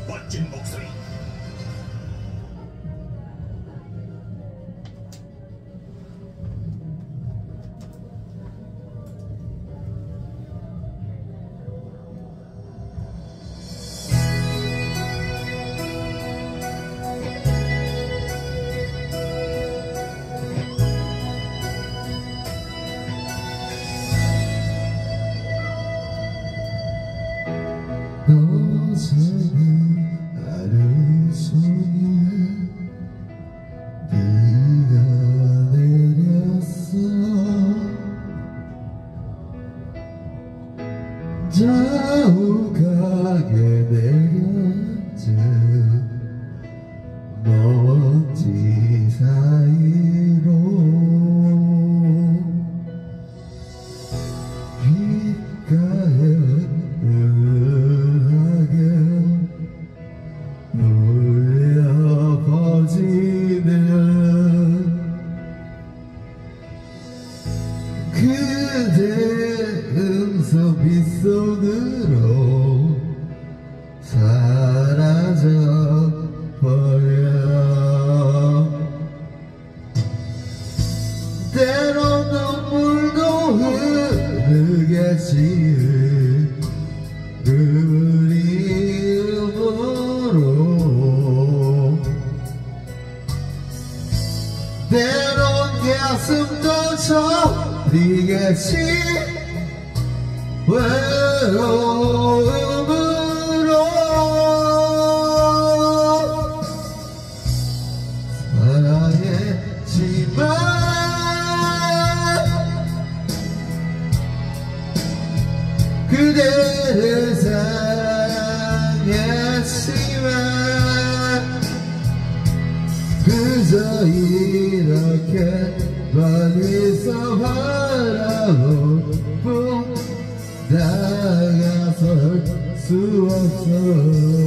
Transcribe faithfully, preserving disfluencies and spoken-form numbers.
멋진 목소리. 어제는 하루 종일 비가 내렸어. 자욱하게 내렸지 먼지 사이로. 귓가에 울려 퍼지는 그대 음성 빗속으로 사라져 버려. 때론 눈물도 흐르겠지. 때론 가슴도 저리겠지. 외로움으로 사랑했지만 그대를 사랑했지만 그저 이렇게 멀리서 바라볼 뿐 다가설 수 없어.